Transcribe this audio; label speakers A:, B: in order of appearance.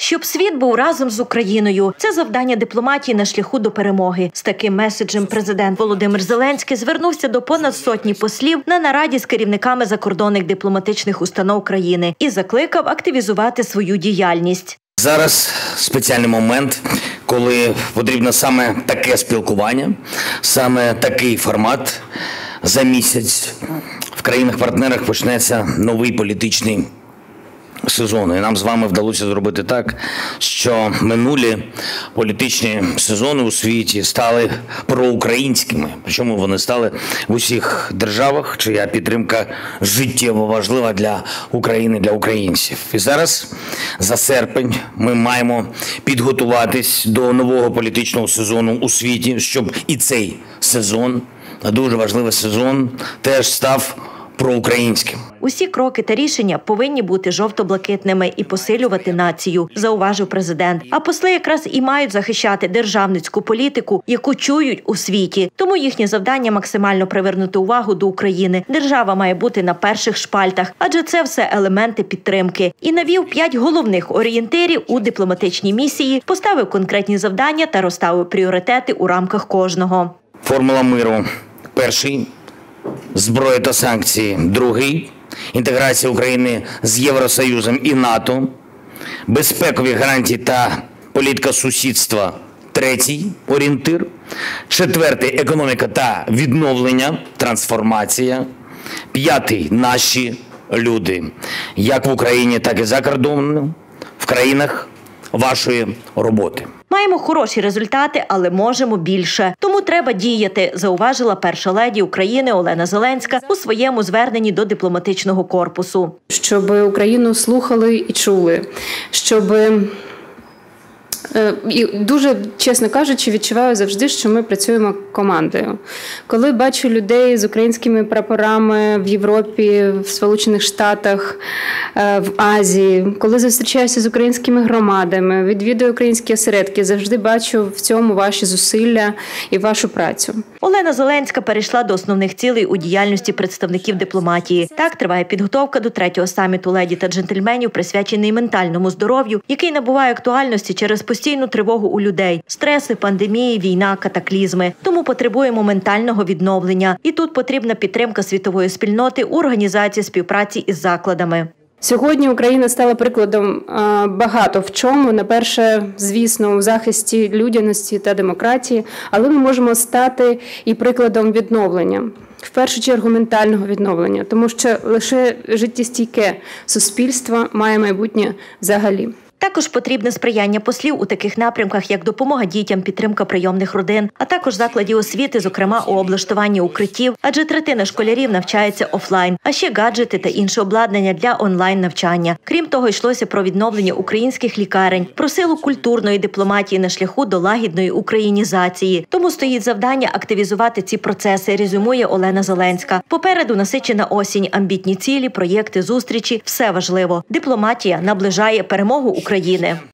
A: Щоб світ був разом з Україною – це завдання дипломатії на шляху до перемоги. З таким меседжем президент Володимир Зеленський звернувся до понад сотні послів на нараді з керівниками закордонних дипломатичних установ країни і закликав активізувати свою діяльність.
B: Зараз спеціальний момент, коли потрібно саме таке спілкування, саме такий формат. За місяць в країнах-партнерах почнеться новий політичний сезон. І нам з вами вдалося зробити так, що минулі політичні сезони у світі стали проукраїнськими. Причому вони стали в усіх державах, чия підтримка життєво важлива для України, для українців. І зараз, за серпень, ми маємо підготуватись до нового політичного сезону у світі, щоб і цей сезон, дуже важливий сезон, теж став проукраїнським.
A: Усі кроки та рішення повинні бути жовто-блакитними і посилювати націю, зауважив президент. А посли якраз і мають захищати державницьку політику, яку чують у світі. Тому їхнє завдання максимально привернути увагу до України. Держава має бути на перших шпальтах, адже це все елементи підтримки. І навів 5 головних орієнтирів у дипломатичній місії, поставив конкретні завдання та розставив пріоритети у рамках кожного.
B: Формула миру. Перший – зброя та санкції. Другий – інтеграція України з Євросоюзом і НАТО. Безпекові гарантії та політика сусідства. Третій орієнтир. Четвертий – економіка та відновлення, трансформація. П'ятий – наші люди. Як в Україні, так і за кордоном, в країнах вашої роботи.
A: Маємо хороші результати, але можемо більше. Тому треба діяти, зауважила перша леді України Олена Зеленська у своєму зверненні до дипломатичного корпусу.
C: Щоб Україну слухали і чули, щоб... І дуже, чесно кажучи, відчуваю завжди, що ми працюємо командою. Коли бачу людей з українськими прапорами в Європі, в Сполучених Штатах, в Азії, коли зустрічаюся з українськими громадами, відвідую українські осередки, завжди бачу в цьому ваші зусилля і вашу працю.
A: Олена Зеленська перейшла до основних цілей у діяльності представників дипломатії. Так триває підготовка до 3-го саміту леді та джентльменів, присвячений ментальному здоров'ю, який набуває актуальності через постійну тривогу у людей, стреси, пандемії, війна, катаклізми. Тому потребуємо ментального відновлення. І тут потрібна підтримка світової спільноти у організації співпраці із закладами.
C: Сьогодні Україна стала прикладом багато в чому. Найперше, звісно, у захисті людяності та демократії, але ми можемо стати і прикладом відновлення. В першу чергу ментального відновлення, тому що лише життєстійке суспільство має майбутнє взагалі.
A: Також потрібне сприяння послів у таких напрямках, як допомога дітям, підтримка прийомних родин, а також закладів освіти, зокрема у облаштуванні укриттів, адже третина школярів навчається офлайн, а ще гаджети та інше обладнання для онлайн-навчання. Крім того, йшлося про відновлення українських лікарень, про силу культурної дипломатії на шляху до лагідної українізації. Тому стоїть завдання активізувати ці процеси, резюмує Олена Зеленська. Попереду насичена осінь, амбітні цілі, проєкти, зустрічі – все важливо. Дипломатія наближає перемогу України.